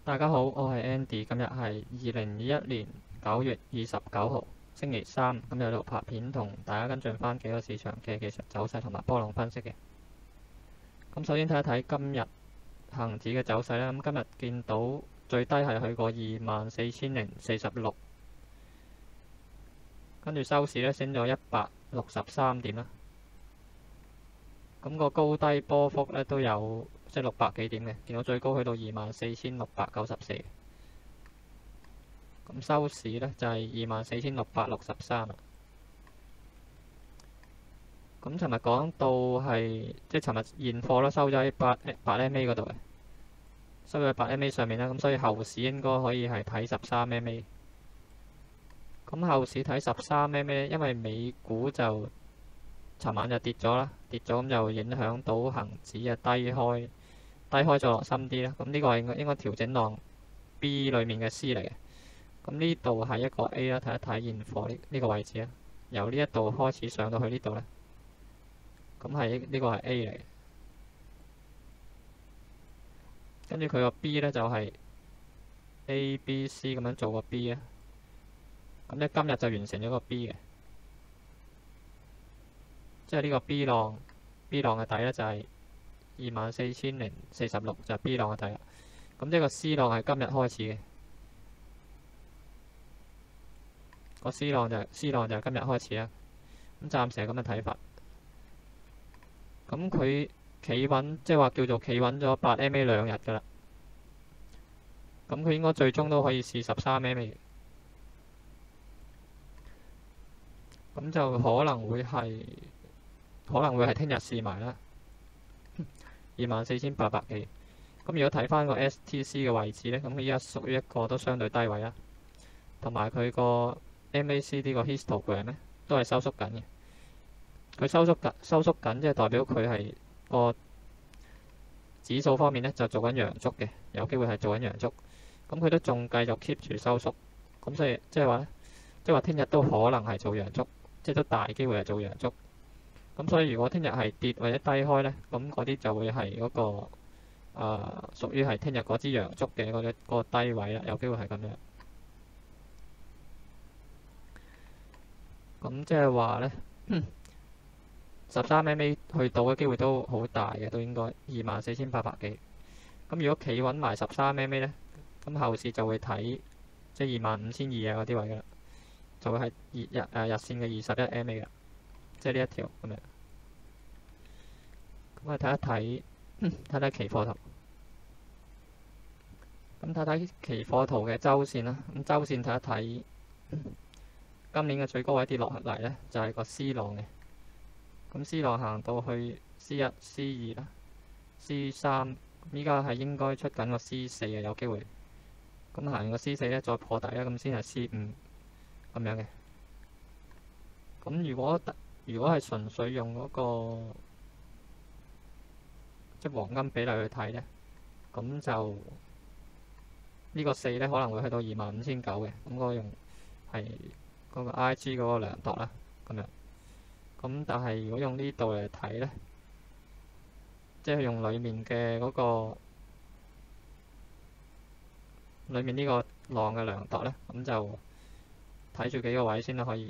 大家好，我係 Andy，今日係2021年9月29號星期三，咁有度拍片同大家跟進翻幾個市場嘅技術走勢同埋波浪分析嘅。咁首先睇一睇今日恒指嘅走勢啦。咁今日見到最低係去過24,046，跟住收市咧升咗163點啦。咁個高低波幅咧都有即係600幾點嘅，見到最高去到24,694，咁收市咧就係24,663啦。咁尋日講到係即係尋日現貨啦，收咗喺8 MA 嗰度嘅，收咗喺8 MA 上面啦，咁所以後市應該可以係睇13 MA。咁後市睇13 MA，因為美股就尋晚就跌咗啦，跌咗咁就影響到恆指啊低開再落深啲啦。咁呢個係應該調整浪 B 裡面嘅 C 嚟嘅。咁呢度係一個 A 啦，睇一睇現貨呢個位置啊，由呢一度開始上到去呢度咧，咁係呢個係 A 嚟嘅。跟住佢個 B 咧就係 A、B、C 咁樣做個 B 啊。咁咧今日就完成咗個 B 嘅。即係呢個 B 浪嘅底咧就係24,046，就係 B 浪嘅底啦。咁即係個 C 浪係今日開始嘅，個 C 浪就係今日開始啦。咁暫時係咁嘅睇法。咁佢企穩，即係話叫做企穩咗8 MA 2日㗎啦。咁佢應該最終都可以試13 MA。咁就可能會係聽日試埋啦，24,800幾。咁如果睇翻個 STC 嘅位置咧，咁佢依家屬於一個都相對低位啦，同埋佢個 MACD 個 histogram 咧都係收縮緊嘅。佢收縮緊，即係代表佢係個指數方面咧就做緊陽燭嘅，有機會係做緊陽燭。咁佢都仲繼續 keep 住收縮，咁所以即係話聽日都可能係做陽燭，即係都大機會係做陽燭。咁所以如果聽日係跌或者低開咧，咁嗰啲就會係嗰個屬於係聽日嗰支陽燭嘅嗰個低位啦，有機會係咁樣。咁即係話咧13 MA 去到嘅機會都好大嘅，都應該24,800幾。咁如果企穩埋13 MA 咧，咁後市就會睇即係25,200啊嗰啲位噶啦，就會係日線嘅21 MA 噶，即係呢一條咁樣。咁我睇睇期貨圖。咁睇睇期貨圖嘅周線啦。咁周線睇一睇今年嘅最高位跌落嚟咧，就係個 C 浪嘅。咁 C 浪行到去 C1、C2 啦、C3，依家係應該出緊個 C4 嘅，有機會。咁行完個 C4咧，再破底啦，咁先係 C5咁樣嘅。咁如果係純粹用嗰個即係黃金比例去睇咧，咁就呢個4咧可能會去到25,900嘅。咁我用係嗰個 IG 嗰個量度啦，咁樣。咁但係如果用呢度嚟睇咧，即係用裡面嘅嗰個裡面呢個浪嘅量度咧，咁就睇住幾個位先啦，可以。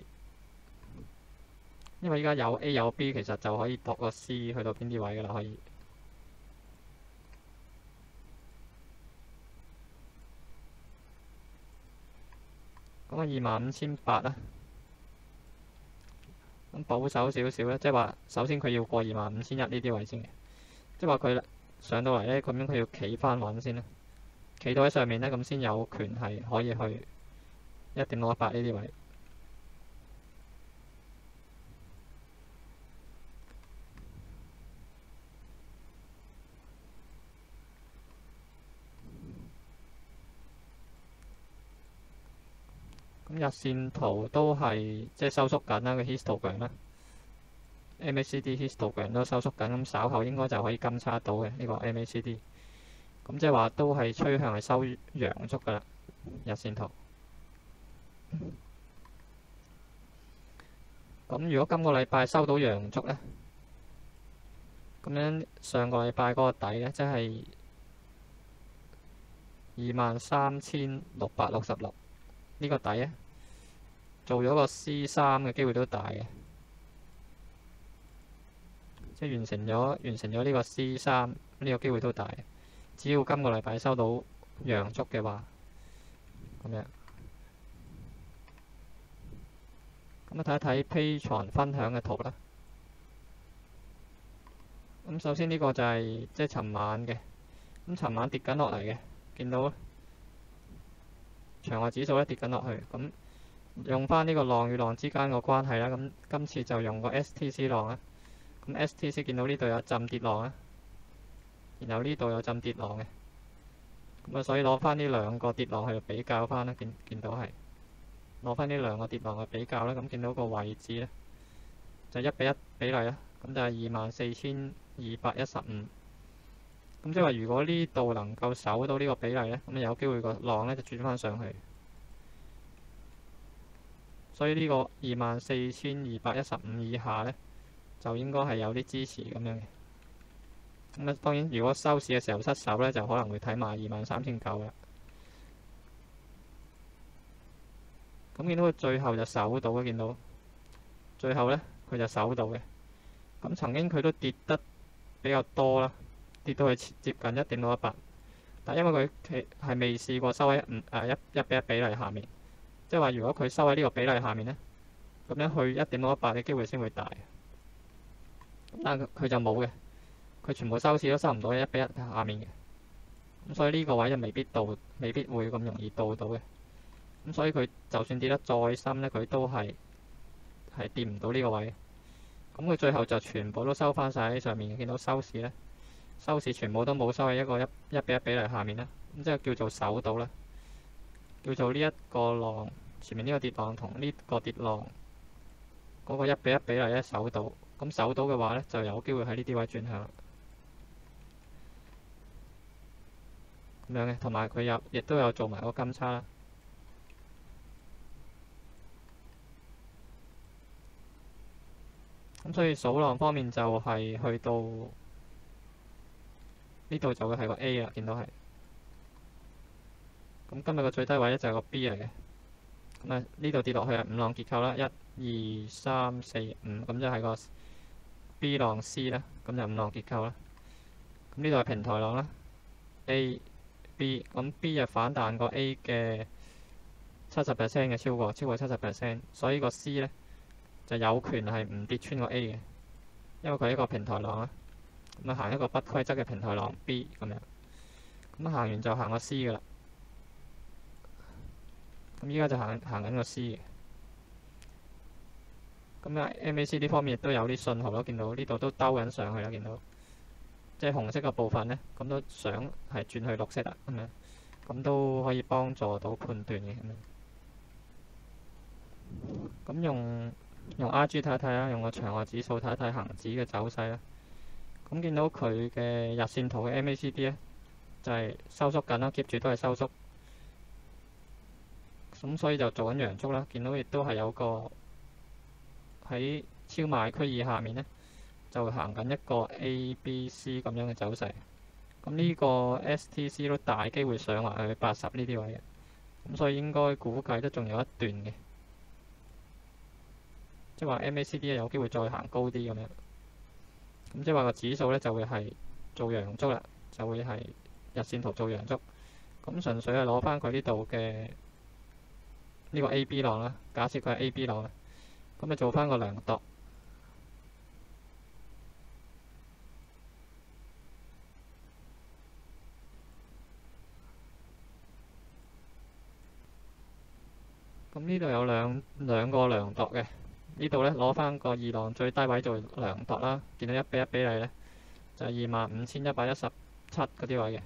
因為依家有 A 有 B，其實就可以度個 C 去到邊啲位㗎啦，可以。咁啊25,800啦。咁保守少少咧，即係話首先佢要過25,100呢啲位先嘅，即係話佢上到嚟咧，咁樣佢要企翻穩先啦，企到喺上面咧，咁先有權係可以去1.618呢啲位。咁日線圖都係即係收縮緊啦，個 histogram 啦，MACD histogram 都收縮緊，咁稍後應該就可以金叉到嘅呢個 MACD。咁即係話都係趨向係收陽燭噶啦，日線圖。咁如果今個禮拜收到陽燭咧，咁樣上個禮拜嗰個底咧，即係 23,666呢個底咧，做咗個 C3 嘅機會都大嘅，即係完成咗呢個 C3 呢個機會都大。只要今個禮拜收到陽燭嘅話，咁樣。咁啊，睇一睇 Patreon 分享嘅圖啦。咁首先呢個就係即係尋晚嘅，咁尋晚跌緊落嚟嘅，見到場外指數咧跌緊落去。咁用翻呢個浪與浪之間個關係啦。咁今次就用個 STC 浪啦。咁 STC 見到呢度有浸跌浪啦，然後呢度有浸跌浪嘅。咁啊，所以攞翻呢兩個跌浪去比較翻啦。見到係攞翻呢兩個跌浪去比較啦。咁見到個位置咧就1:1比例啦。咁就係24,215。咁即係話，如果呢度能夠守到呢個比例咧，咁有機會個浪咧就轉翻上去。所以呢個24,215以下咧，就應該係有啲支持咁樣嘅。咁啊，當然如果收市嘅時候失守咧，就可能會睇埋23,900啦。咁見到佢最後就守到嘅，見到最後咧佢就守到嘅。咁曾經佢都跌得比較多啦，跌到去接近1.618，但因為佢係未試過收喺1:1比例下面，即係話如果佢收喺呢個比例下面咧，咁樣去1.618嘅機會先會大。但係佢就冇嘅，佢全部收市都收唔到喺1:1下面嘅，咁所以呢個位就未必會咁容易到嘅。咁所以佢就算跌得再深咧，佢都係跌唔到呢個位。咁佢最後就全部都收翻晒喺上面嘅。見到收市咧，收市全部都冇收喺一個1:1比例下面啦。咁即係叫做守到啦，叫做呢一個浪前面呢個跌浪同呢個跌浪嗰個1:1比例咧守到。咁守到嘅話咧，就有機會喺呢啲位轉向咁樣嘅。同埋佢亦都有做埋個金叉啦。咁所以數浪方面就係去到呢度就會係個 A 啦，見到係。咁今日個最低位咧就係個 B 嚟嘅。咁啊，呢度跌落去係5浪結構啦，1、2、3、4、5，咁就係個 B 浪 C 啦，咁就5浪結構啦。咁呢度係平台浪啦 ，A、B， 咁 B 就反彈過 A 嘅70% 嘅，超過70%，所以個 C 咧就有權係唔跌穿個 A 嘅，因為佢係一個平台浪啦。咁啊，行一個不規則嘅平台浪 B 咁樣，咁行完就行個 C 噶啦。咁依家就行緊個 C 嘅。咁啊 MACD 方面亦都有啲信號咯，見到呢度都兜緊上去啦，見到即係紅色嘅部分咧，咁都想係轉去綠色啦，咁樣咁都可以幫助到判斷嘅咁樣。咁用 RG 睇一睇啦，用個場外指數睇一睇恆指嘅走勢啦。咁見到佢嘅日線圖嘅 MACD 咧，就係收縮緊啦，keep 住都係收縮。咁所以就做緊陽燭啦。見到亦都係有個喺超賣區以下面咧，就行緊一個 ABC 咁樣嘅走勢。咁呢個 STC 都大機會上埋去80呢啲位嘅，咁所以應該估計都仲有一段嘅，即係話 MACD 有機會再行高啲咁樣。咁即係話個指數咧就會係做陽燭啦，就會係日線圖做陽燭。咁純粹係攞翻佢呢度嘅呢個 AB 浪啦，假設佢係 AB 浪啦，咁你做翻個量度。咁呢度有兩個量度嘅，呢度咧攞翻個2浪最低位做量度啦。見到1:1比例咧，就係25,117嗰啲位嘅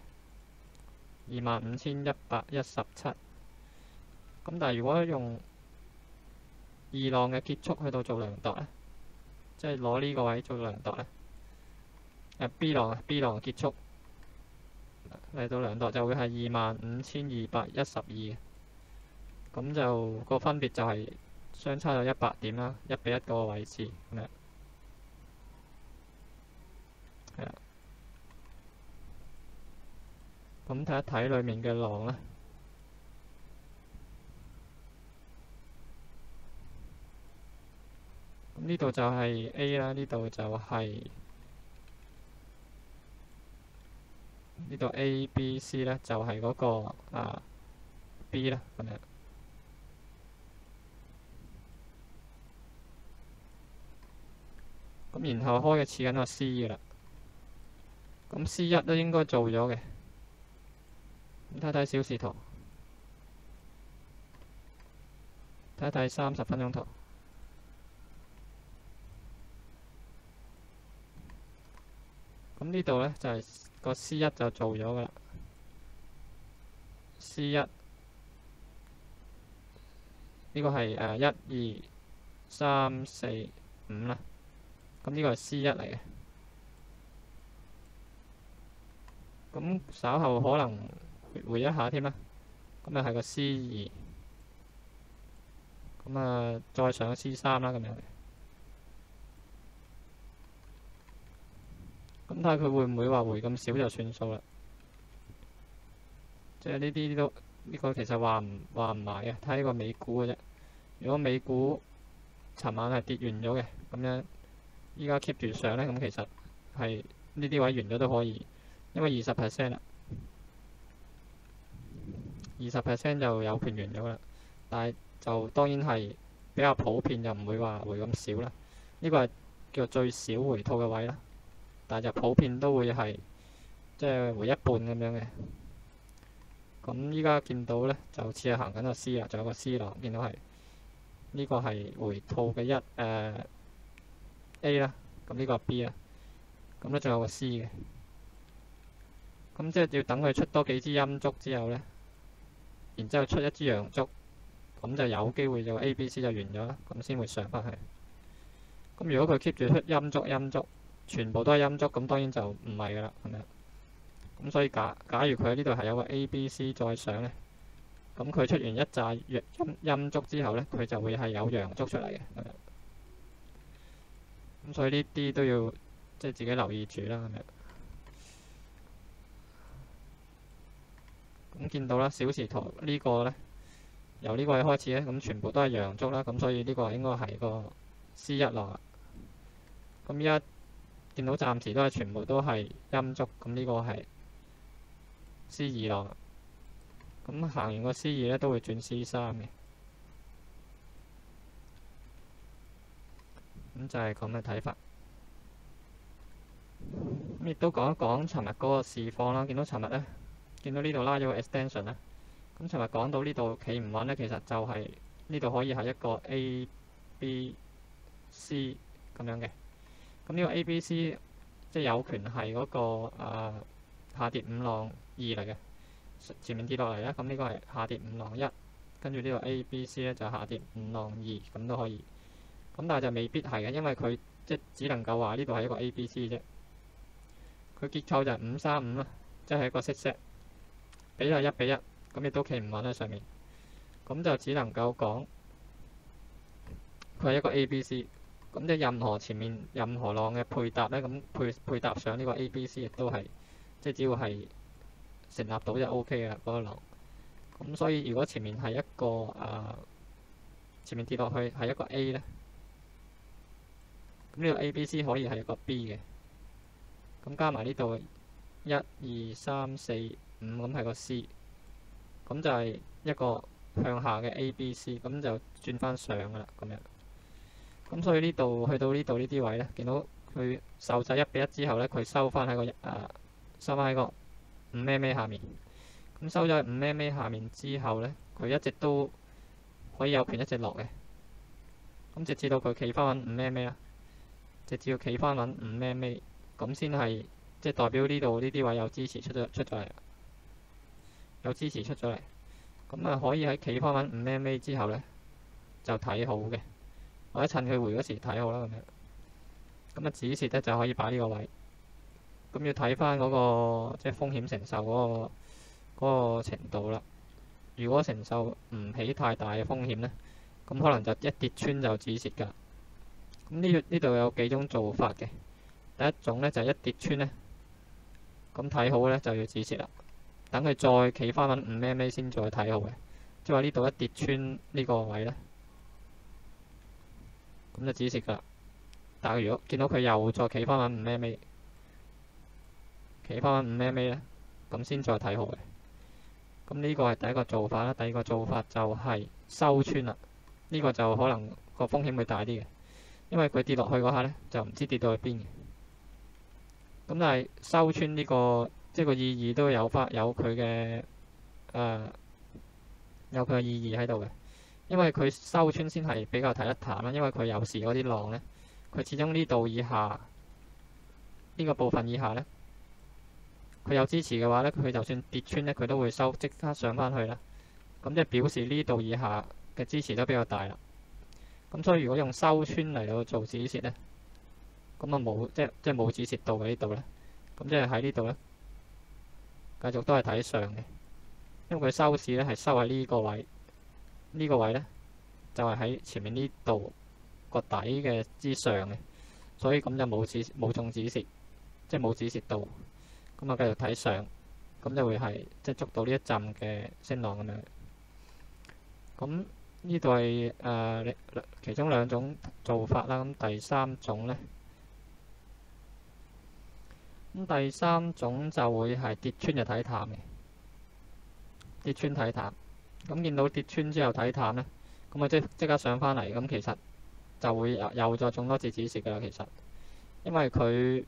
，25,117。咁但係如果用2浪嘅結束去到做量度咧，即係攞呢個位做量度咧，B 浪結束嚟到量度就會係25,212。咁就個分別就係相差咗100點啦，1:1嗰個位置咁樣，係啦。 咁睇一睇裡面嘅浪啦。咁呢度就係 A 啦，呢度就係呢度 A、B、C 咧，就係嗰個B 啦咁樣。咁然後開嘅似緊個 C 嘅啦。咁 C1都應該做咗嘅。咁睇睇小時圖，睇睇30分鐘圖。咁呢度咧就係個 C1就做咗噶啦。C1呢個係1、2、3、4、5啦。咁呢個係 C1嚟嘅。咁稍後可能回一下添啦。咁啊係個 C2。咁再上 C3啦咁樣。咁睇下佢會唔會話回咁少就算數啦。即係呢啲都呢個其實話唔埋嘅，睇呢個美股嘅啫。如果美股尋晚係跌完咗嘅，咁樣依家 keep 住上咧，咁其實係呢啲位完咗都可以，因為20% 啦，20% 就有權完咗啦。但係就當然係比較普遍，就唔會話回咁少啦。呢個係叫最少回吐嘅位啦，但係就普遍都會係即係回一半咁樣嘅。咁依家見到咧，就似係行緊個 C 啦，仲有個 C 浪，見到係呢個係回吐嘅A 啦，咁呢個係 B 啦，咁咧仲有個 C 嘅。咁即係要等佢出多幾支陰燭之後咧，然之後出一支陽燭，咁就有機會就 A、B、C 就完咗啦，咁先會上翻去。咁如果佢 keep 住出陰燭，全部都係陰燭，咁當然就唔係噶啦，係咪？咁所以假如佢喺呢度係有個 A、B、C 再上咧，咁佢出完一紮陰燭之後咧，佢就會係有陽燭出嚟嘅。咁所以呢啲都要即係自己留意住啦，係咪？咁見到啦，小時圖呢個咧，由呢個位開始咧，咁全部都係陽燭啦，咁所以呢個應該係個 C1浪。咁依家見到暫時都係全部都係陰燭，咁呢個係C2浪。咁行完個 C2咧，都會轉 C3嘅。咁就係咁嘅睇法。咁亦都講一講尋日嗰個市況啦。見到尋日咧，見到呢度拉咗個 extension 啦。咁尋日講到呢度企唔穩咧，其實就係呢度可以係一個 A、B、C 咁樣嘅。咁呢個 A、B、C 即係有權係嗰個下跌5浪2嚟嘅，前面跌落嚟啦。咁呢個係下跌5浪1，跟住呢個 A、B、C 咧就下跌5浪2，咁都可以。咁但係就未必係嘅，因為佢即係只能夠話呢度係一個 A、B、C 啫。佢結構就係5-3-5啦，即係一個息 set 比例1:1，咁亦都企唔穩喺上面。咁就只能夠講佢係一個 A、B、C。咁即係任何前面任何浪嘅配搭咧，咁配搭上呢個 A、B、C 亦都係即係只要係成立到就 O.K. 嘅嗰個浪。咁所以如果前面係一個前面跌落去係一個 A 咧，咁呢個 A、B、C 可以係一個 B 嘅。咁加埋呢度1、2、3、4、5，咁係個 C。咁就係一個向下嘅 A、B、C， 咁就轉翻上噶啦，咁樣。咁所以呢度去到呢度呢啲位咧，見到佢受制1:1之後咧，佢收翻喺個5mm下面。咁收咗喺5mm下面之後咧，佢一直都可以有權一直落嘅。咁直至到佢企翻穩5mm啦，直至要企翻穩5mm，咁先係即係代表呢度呢啲位有支持出咗嚟，有支持出咗嚟。咁可以喺企翻穩5mm之後咧，就睇好嘅。或者趁佢回嗰時睇好啦，咁樣。咁止蝕咧就可以擺呢個位。咁要睇翻嗰個即係風險承受嗰個程度啦。如果承受唔起太大嘅風險咧，咁可能就一跌穿就止蝕㗎。咁呢度有幾種做法嘅。第一種咧就係一跌穿咧，咁睇好咧就要止蝕啦。 等佢再企翻穩5MA先再睇好嘅。即係話呢度一跌穿呢個位咧，咁就止蝕㗎啦。但係如果見到佢又再企翻穩5MA，企翻穩5MA咧，咁先再睇好嘅。咁呢個係第一個做法啦。第二個做法就係收穿啦。呢個就可能個風險會大啲嘅，因為佢跌落去嗰下咧就唔知跌到去邊嘅。咁但係收穿呢個即係個意義都有佢嘅有佢嘅意義喺度嘅，因為佢收穿先係比較睇得淡啦。因為佢有時嗰啲浪咧，佢始終呢度以下呢個部分以下咧，佢有支持嘅話咧，佢就算跌穿咧，佢都會即刻上翻去啦。咁即係表示呢度以下嘅支持都比較大啦。咁所以如果用收穿嚟到做止蝕咧，咁啊冇即係冇止蝕到嘅呢度咧，咁即係喺呢度咧，繼續都係睇上嘅，因為佢收市咧係收喺呢個位，呢個位咧就係喺前面呢度個底嘅之上嘅，所以咁就冇中止蝕，即係冇止蝕到，咁啊繼續睇上，咁就會係即係捉到呢一陣嘅升浪咁樣。咁呢度係其中2種做法啦。咁第三種咧，第三種就會係跌穿就睇淡嘅，跌穿睇淡。咁見到跌穿之後睇淡咧，咁啊即刻上翻嚟，咁其實就會又再中多次止蝕㗎啦。其實因為佢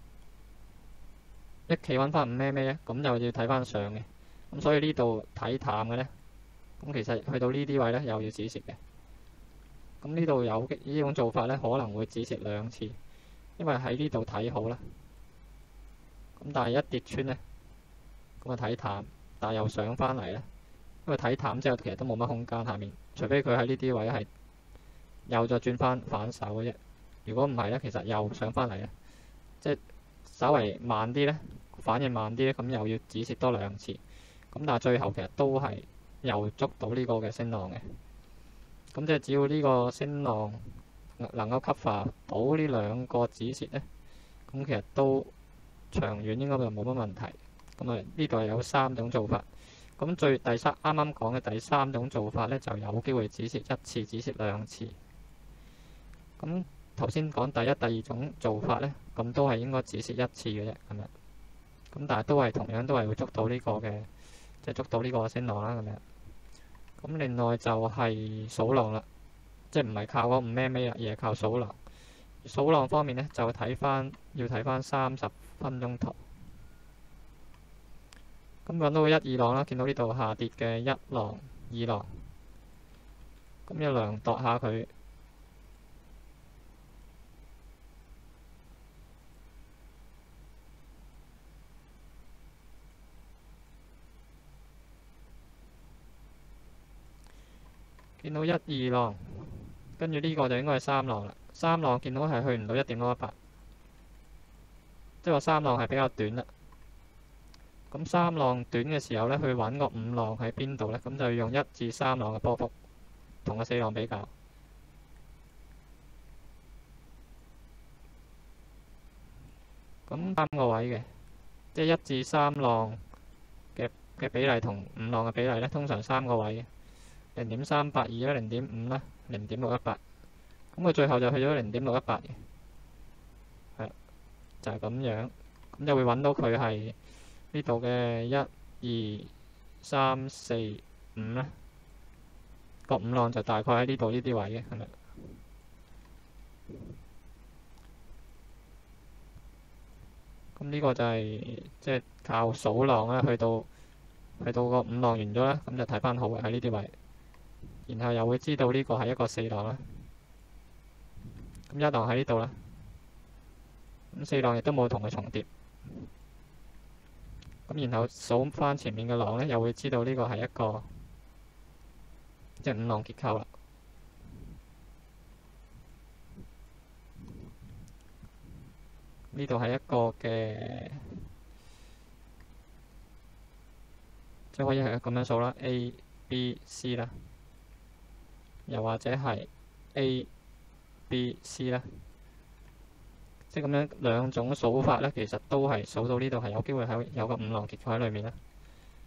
一企穩翻5MA咧，咁就要睇翻上嘅，咁所以呢度睇淡嘅咧。咁其實去到呢啲位咧，又要止蝕嘅。咁呢度有呢種做法咧，可能會止蝕2次，因為喺呢度睇好啦。咁但係一跌穿咧，咁啊睇淡，但係又上翻嚟咧。因為睇淡之後，其實都冇乜空間下面，除非佢喺呢啲位係又再轉翻反手嘅啫。如果唔係咧，其實又上翻嚟咧，即係稍為慢啲咧，反應慢啲咧，咁又要止蝕多2次。咁但係最後其實都係又捉到呢個嘅升浪嘅，咁即係只要呢個升浪能夠cover到呢2個止蝕咧，咁其實都長遠應該就冇乜問題。咁啊呢度係有3種做法，咁啱啱講嘅第三種做法咧，就有機會止蝕1次、止蝕2次。咁頭先講第一、第二種做法咧，咁都係應該止蝕1次嘅啫，咁樣。咁但係同樣都係會捉到呢個嘅，即係捉到呢個升浪啦，咁樣。咁另外就係數浪啦，即係唔係靠嗰5MA啦，而係靠數浪。數浪方面咧，就要睇翻30分鐘圖。咁揾到1、2浪啦，見到呢度下跌嘅1浪、2浪，咁一量度下佢。見到1、2浪，跟住呢個就應該係3浪啦。3浪見到係去唔到1.618，即係話3浪係比較短啦。咁3浪短嘅時候咧，去揾個5浪喺邊度咧？咁就要用1至3浪嘅波幅同個4浪比較。咁3個位嘅，即係1至3浪嘅比例同5浪嘅比例咧，通常3個位嘅。0.382啦、0.5啦、0.618，咁佢最後就去咗0.618嘅，係就係咁樣，咁就會揾到佢係呢度嘅1、2、3、4、5啦，個5浪就大概喺呢度呢啲位嘅，係咪？咁呢個就係即係靠數浪啦，去到個5浪完咗啦，咁就睇翻好喺呢啲位。然後又會知道呢個係一個4浪啦，咁1浪喺呢度啦，咁4浪亦都冇同佢重疊，咁然後數翻前面嘅浪咧，又會知道呢個係一個即係5浪結構啦。呢度係一個嘅，即係可以係咁樣數啦 ，A、B、C 啦。又或者係 A、B、C 啦，即係咁樣2種數法咧，其實都係數到呢度係有機會有個5浪結構喺裏面啦。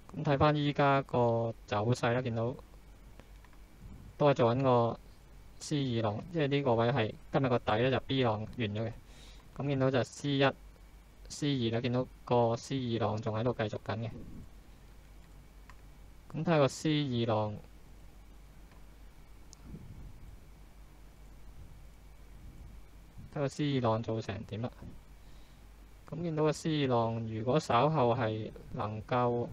咁睇翻依家個走勢啦，見到都係做緊個 C2 浪，即係呢個位係今日個底咧就 B 浪完咗嘅。咁見到就 C1、C2啦，見到個 C2 浪仲喺度繼續緊嘅。咁睇下個 C2 浪，睇個 C2 浪做成點啦。咁見到個 C2 浪，如果稍後係能夠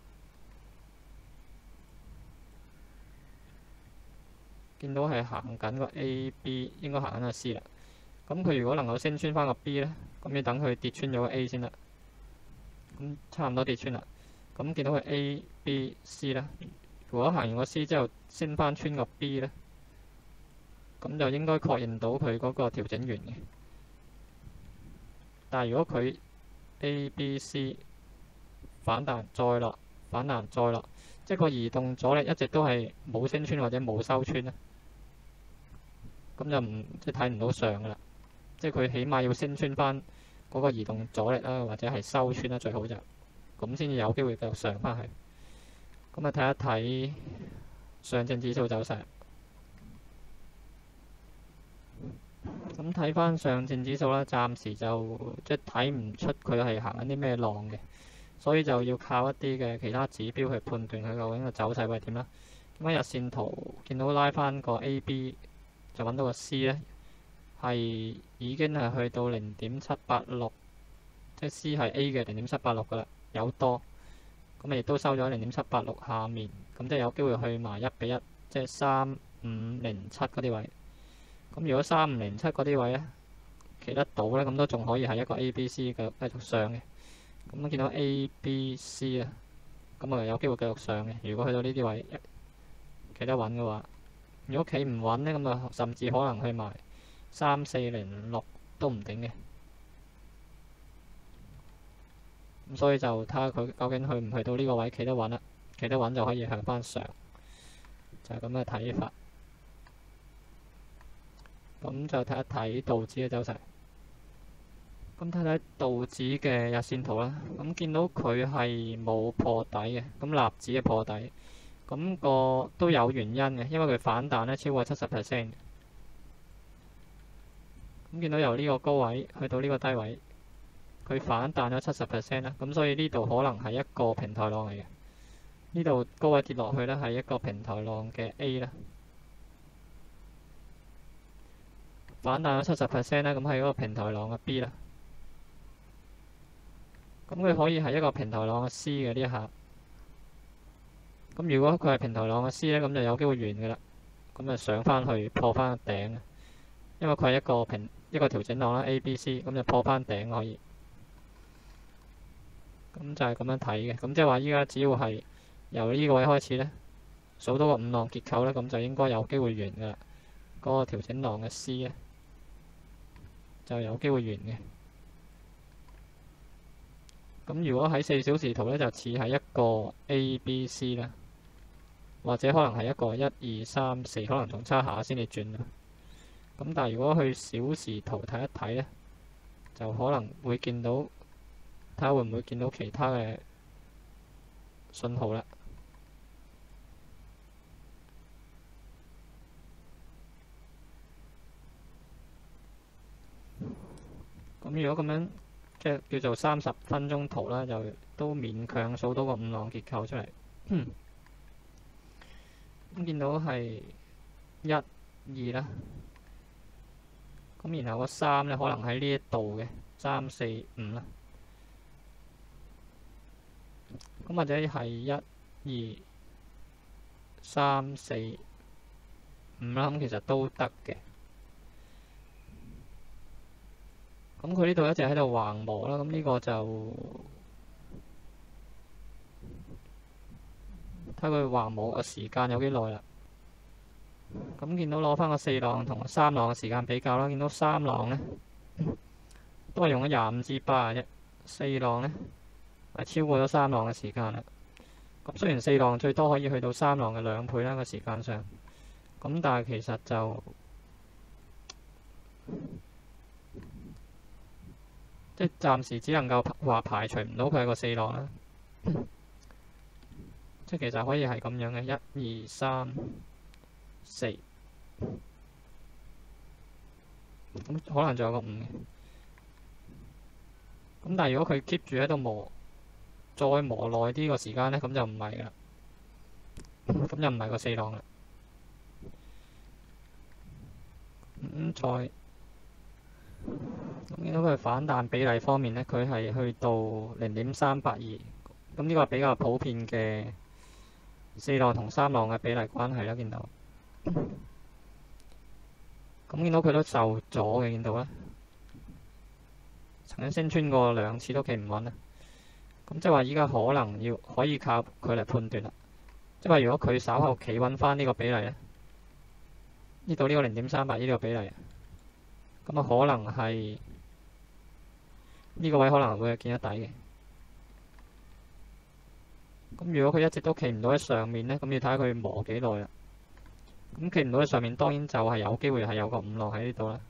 見到係行緊個 A、B， 應該行緊個 C 啦。咁佢如果能夠升穿翻個 B 咧，咁要等佢跌穿咗個 A 先啦。咁差唔多跌穿啦。咁見到個 A、B、C 咧，如果行完個 C 之後升翻穿個 B 咧，咁就應該確認到佢嗰個調整完嘅。但係如果佢 A、B、C 反彈再落，反彈再落，即係個移動阻力一直都係冇升穿或者冇收穿咧，咁就即係睇唔到上噶啦。即係佢起碼要升穿翻嗰個移動阻力啦，或者係收穿啦，最好就咁先至有機會繼續上翻去。咁啊，睇一睇上證指數走勢。咁睇翻上證指數啦，暫時就即係睇唔出佢係行緊啲咩浪嘅，所以就要靠一啲嘅其他指標去判斷佢究竟個走勢會係點啦。咁日線圖見到拉翻個 A、B 就揾到個 C 咧，係已經係去到0.786，即係 C 係 A 嘅0.786噶啦，有多。咁啊亦都收咗0.786下面，咁即係有機會去埋1:1，即係3507嗰啲位。咁如果3507嗰啲位咧企得到咧，咁都仲可以係一個 A、B、C 嘅繼續上嘅。咁見到 A、B、C 啊，咁啊有機會繼續上嘅。如果去到呢啲位企得穩嘅話，如果企唔穩咧，咁啊甚至可能去埋3406都唔定嘅。咁所以就睇下佢究竟去唔去到呢個位企得穩啦。企得穩就可以向翻上，就係咁嘅睇法。咁就睇一睇道指嘅走勢。咁睇睇道指嘅日線圖啦。咁見到佢係冇破底嘅，咁納指嘅破底，咁個都有原因嘅，因為佢反彈咧超過70%。咁見到由呢個高位去到呢個低位，佢反彈咗70%啦。咁所以呢度可能係一個平台浪嚟嘅。呢度高位跌落去咧係一個平台浪嘅 A 啦。反彈咗70%啦，咁係一個平台浪嘅 B 啦。咁佢可以係一個平台浪嘅 C 嘅呢一下。咁如果佢係平台浪嘅 C 咧，咁就有機會完嘅啦。咁就上翻去破翻個頂，因為佢係一個調整浪啦 A、B、C， 咁就破翻頂可以。咁就係咁樣睇嘅。咁即係話依家只要係由呢個位開始咧，數到個5浪結構咧，咁就應該有機會完嘅啦。嗰個調整浪嘅 C 咧，就有機會完嘅。咁如果喺4小時圖咧，就似係一個 A、B、C 啦，或者可能係一個1、2、3、4，可能仲差下先至轉啦。咁但係如果去小時圖睇一睇咧，就可能會見到，睇下會唔會見到其他嘅信號啦。咁如果咁樣即係叫做30分鐘圖啦，就都勉強數到個5浪結構出嚟。咁見到係1、2啦，咁然後個3咧可能喺呢一度嘅3、4、5啦。咁或者係1、2、3、4、5啦，咁其實都得嘅。咁佢呢度一直喺度橫磨啦，咁呢個就睇佢橫磨嘅時間有幾耐啦。咁見到攞翻個4浪同3浪嘅時間比較啦，見到3浪咧都係用咗25支巴啫，4浪咧係超過咗3浪嘅時間啦。咁雖然4浪最多可以去到3浪嘅2倍啦個時間上，咁但係其實就即係暫時只能夠話排除唔到佢係個4浪啦。 即係其實可以係咁樣嘅，一二三四，咁可能仲有個5嘅。咁但係如果佢 keep 住喺度磨，再磨耐啲個時間咧，咁就唔係啦，咁就唔係個4浪啦。咁見到佢反彈比例方面咧，佢係去到0.382，咁呢個係比較普遍嘅4浪同3浪嘅比例關係啦。見到，咁見到佢都受咗嘅，見到咧，曾經升穿過2次都企唔穩啦。咁即係話依家可能可以靠佢嚟判斷啦。即係話如果佢稍後企穩翻呢個比例咧，呢度呢個0.382呢個比例，咁啊可能係呢個位可能會係見得底嘅。咁如果佢一直都企唔到喺上面咧，咁要睇下佢磨幾耐啦。咁企唔到喺上面，當然就係有機會係有個5浪喺呢度啦。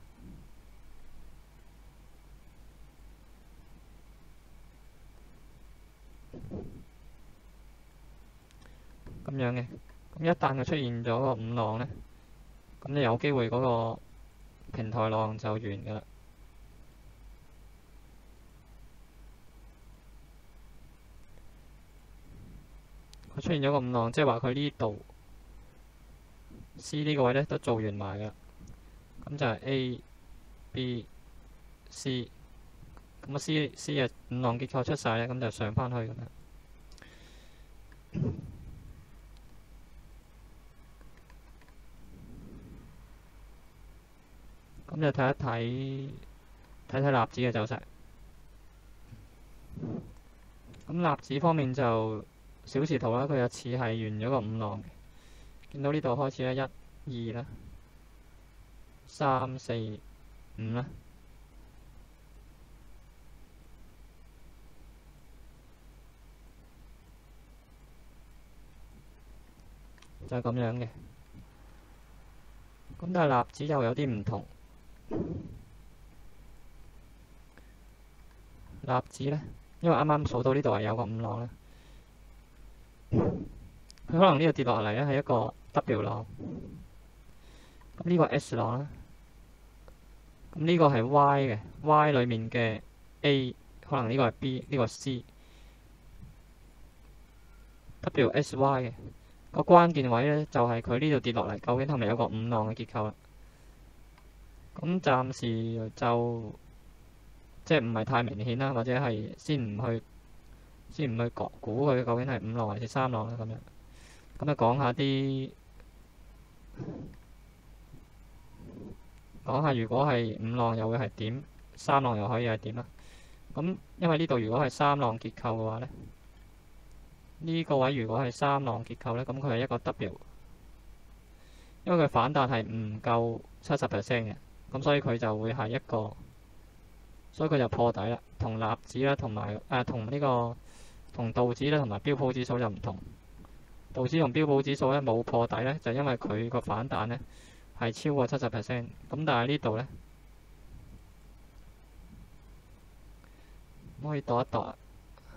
咁樣嘅，咁一旦佢出現咗個5浪咧，咁就有機會嗰個平台浪就完㗎啦。佢出現咗個5浪，即係話佢呢度 C 呢個位咧都做完埋㗎，咁就係 A、B、C， 咁啊 C 嘅5浪結構出晒咧，咁就上返去咁樣。咁就睇一睇納指嘅走勢。咁納指方面就小時圖啦，佢有似係完咗個5浪嘅。見到呢度開始咧，1、2啦，3、4、5啦，就係咁樣嘅。咁但係納指又有啲唔同。納指咧，因為啱啱數到呢度係有個5浪咧，佢可能呢度跌落嚟咧係一個 W 浪，咁呢個 S 浪啦，咁呢個係 Y 嘅 ，Y 裡面嘅 A 可能呢個係 B， 呢個 C，WSY 嘅個關鍵位咧就係佢呢度跌落嚟，究竟係咪有個5浪嘅結構啦？咁暫時就即係唔係太明顯啦，或者係先唔去估佢究竟係5浪還是3浪啦咁樣。咁啊講下如果係5浪又會係點，3浪又可以係點啦。咁因為呢度如果係3浪結構嘅話咧，呢個位如果係3浪結構咧，咁佢係一個 W， 因為佢反彈係唔夠70% 嘅，咁所以佢就會係一個，所以佢就破底啦。同納指啦，同埋同道指啦，同埋標普指數就唔同。道指同標普指數咧冇破底咧，就因為佢個反彈咧係超過70%。咁但係呢度咧，可以度一度啊，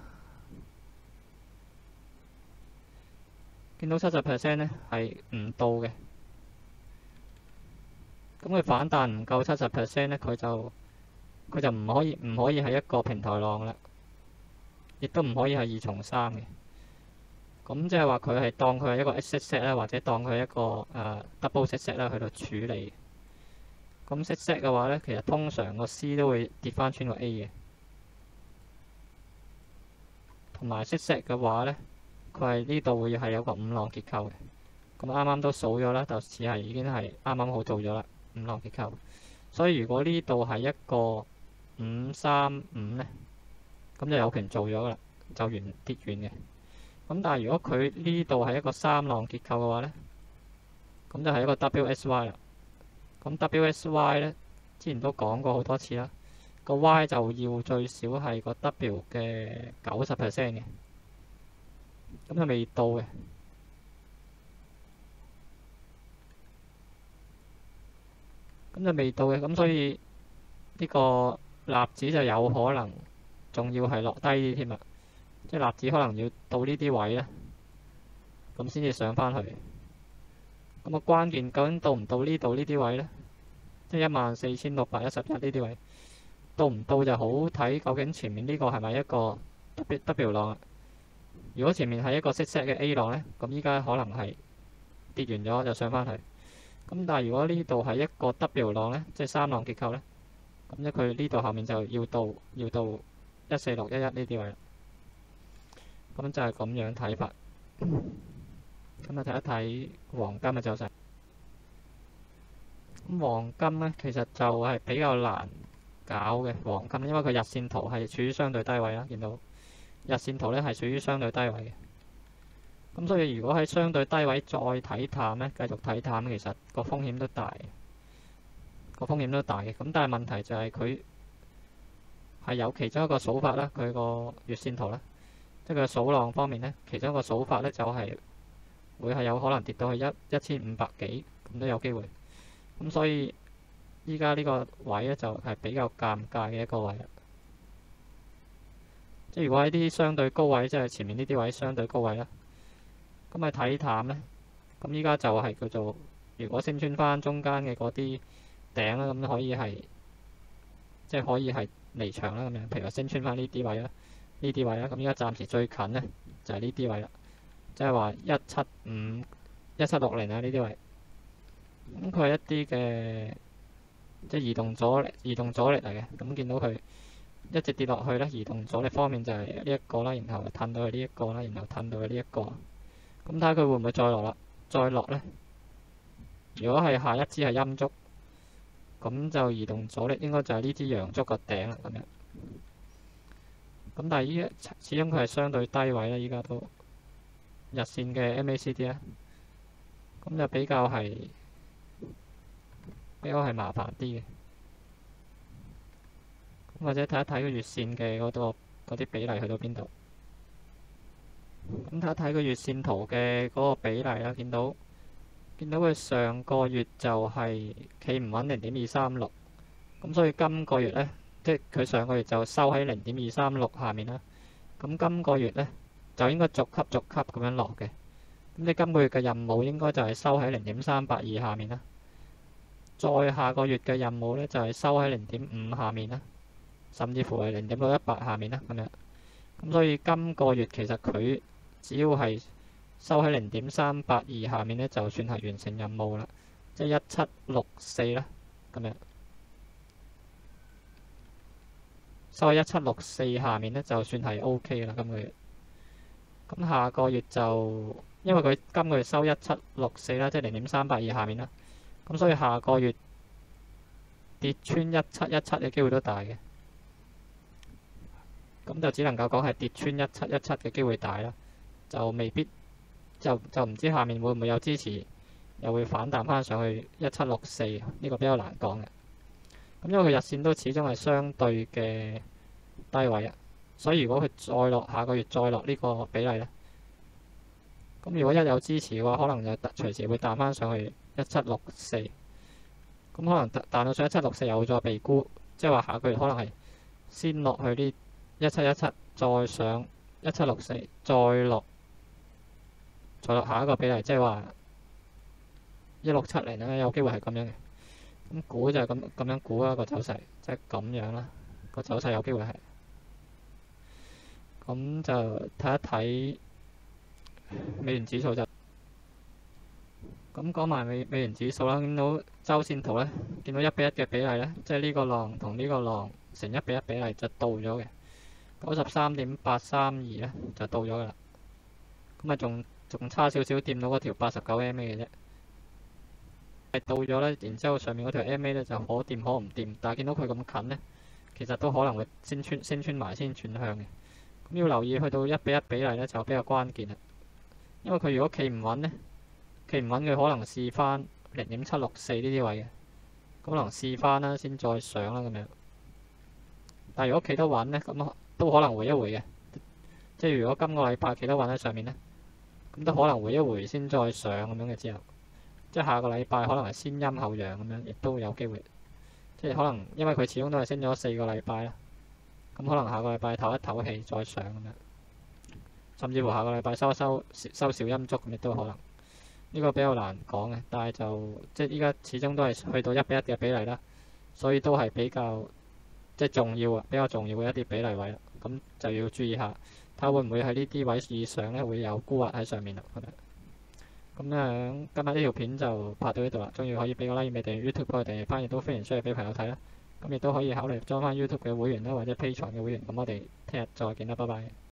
見到70%咧係唔到嘅。咁佢反彈唔夠70%咧，佢就唔可以係一個平台浪啦，亦都唔可以係2重3嘅。咁即係話佢係當佢係一個 X set 啦，或者當佢係一個double set 啦，去到處理。咁 set 嘅話咧，其實通常個 C 都會跌翻穿個 A 嘅，同埋 set 嘅話咧，佢係呢度會係有個5浪結構嘅。咁啱啱都數咗啦，就似係已經係啱啱好做咗啦，5浪結構。所以如果呢度係一個535咧，咁就有權做咗噶啦，就跌完嘅。咁但係如果佢呢度係一個3浪結構嘅話咧，咁就係一個 WSY 啦。咁 WSY 咧，之前都講過好多次啦，個 Y 就要最少係個 W 嘅90% 嘅，咁就未到嘅。咁所以呢個納指就有可能仲要係落低啲添啦，即係納指可能要到呢啲位咧， 咁先至上翻去。咁個關鍵究竟到唔到呢度呢啲位呢？即係14,611呢啲位到唔到就好睇，究竟前面呢個係咪一個 W 浪啊？如果前面係一個 set 嘅 A 浪呢，咁依家可能係跌完咗就上翻去。咁但係如果呢度係一個 W 浪呢，即係三浪結構呢，咁咧佢呢度後面就要到14611呢啲位啦。咁就係咁樣睇法。咁啊睇一睇黃金嘅走勢。咁黃金呢，其實就係比較難搞嘅黃金，因為佢日線圖係處於相對低位啦，見到日線圖呢係屬於相對低位嘅。咁所以如果喺相對低位再睇淡呢，繼續睇淡，其實個風險都大，嘅。咁但係問題就係佢係有其中一個數法啦，佢個月線圖啦，即係佢數浪方面呢，其中一個數法呢就係會係有可能跌到去1500幾，咁都有機會。咁所以依家呢個位呢，就係比較尷尬嘅一個位啦。即係如果喺啲相對高位，即係前面呢啲位相對高位啦，咁咪睇淡呢。咁依家就係叫做，如果升穿翻中間嘅嗰啲頂啦，咁可以係即係可以係離場啦咁樣。譬如話升穿翻呢啲位啦，咁依家暫時最近呢，就係呢啲位啦，即係話175、1760啊呢啲位。咁佢係一啲嘅即係移動阻力嚟嘅。咁見到佢一直跌落去咧，移動阻力方面就係呢一個啦，然後褪到去呢一個啦，然後褪到去呢一個。咁睇下佢會唔會再落啦？再落呢？如果係下一支係陰燭，咁就移動阻力應該就係呢支陽燭個頂啦咁樣。咁但係依始終佢係相對低位啦，依家都日線嘅 MACD 咧，咁就比較係麻煩啲嘅。或者睇一睇個月線嘅嗰啲比例去到邊度。咁睇一睇個月線圖嘅嗰個比例啦，見到佢上個月就係企唔穩0.236，咁所以今個月呢，即係佢上個月就收喺0.236下面啦。咁今個月呢，就應該逐級咁樣落嘅。咁你今個月嘅任務應該就係收喺0.382下面啦。再下個月嘅任務呢，就係收喺0.5下面啦，甚至乎係0.618下面啦咁樣。咁所以今個月其實佢只要係收喺0.382下面呢，就算係完成任務啦，即係1764啦咁樣。收喺1764下面呢，就算係 OK 啦今個月。咁下個月就因為佢今個月收1764啦，即係0.382下面啦。咁所以下個月跌穿1717嘅機會都大嘅。咁就只能夠講係跌穿1717嘅機會大啦，就未必就唔知下面會唔會有支持，又會反彈翻上去1764，呢個比較難講嘅。咁因為佢日線都始終係相對嘅低位啊，所以如果佢下個月再落呢個比例呢，咁如果一有支持嘅話，可能就隨時會彈翻上去1764，咁可能彈到上1764又會再被沽，即係話下個月可能係先落去呢1717，再上1764，再落下一個比例，即係話1670咧，有機會係咁樣嘅。咁估就係咁樣估啦，個走勢，即係咁樣啦，個走勢有機會係。咁就睇一睇美元指數就咁講埋美元指數啦。見到周線圖咧，見到1比1嘅比例咧，即係呢個浪同呢個浪成1比1比例就到咗嘅，93.832咧就到咗噶啦。咁啊仲差少少掂到嗰條89 MA 嘅啫，係到咗咧。然之後上面嗰條 MA 咧就可掂可唔掂，但係見到佢咁近咧，其實都可能會升穿埋先轉向嘅。咁要留意去到1比1比例咧就比較關鍵啦，因為佢如果企唔穩咧，佢可能試翻0.764呢啲位嘅，咁可能試翻啦，先再上啦咁樣。但係如果企得穩咧，咁都可能回一回嘅，即係如果今個禮拜企得穩喺上面咧，咁都可能回一回先再上咁樣嘅之後，即係下個禮拜可能係先陰後陽咁樣，亦都有機會。即係可能因為佢始終都係升咗4個禮拜啦，咁可能下個禮拜唞一唞氣再上咁樣。 甚至乎下個禮拜收小陰燭咁亦都可能。呢個比較難講嘅，但係就即係依家始終都係去到1:1嘅比例啦，所以都係比較即係重要啊，比較重要嘅一啲比例位啦。咁就要注意下，睇下會唔會喺呢啲位以上咧會有沽壓喺上面啦。咁樣今日呢條片就拍到呢度啦，鍾意可以俾個 like，未訂閱 YouTube 嗰個訂閱翻，亦都歡迎 share 俾朋友睇啦。咁亦都可以考慮裝翻 YouTube 嘅會員啦，或者 Patreon 嘅會員。咁我哋聽日再見啦，拜拜。